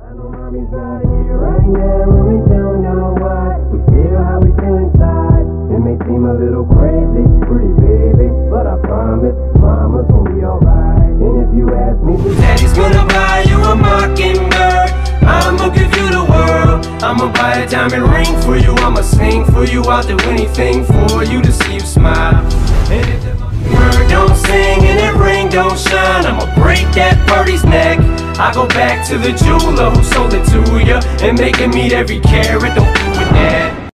know mommy's not here right now, and we don't know why. We feel how we feel inside. It may seem a little crazy, pretty baby, but I promise mama's gonna be alright. And if you ask me, daddy's gonna buy you a mockingbird. I'ma give you the world. I'ma buy a diamond ring for you. I'ma sing for you. I'll do anything for you to see you smile. And if the bird don't sing and that ring don't shine, I'ma break that birdie's neck. I go back to the jeweler who sold it to ya and make him eat every carat. Don't f with that.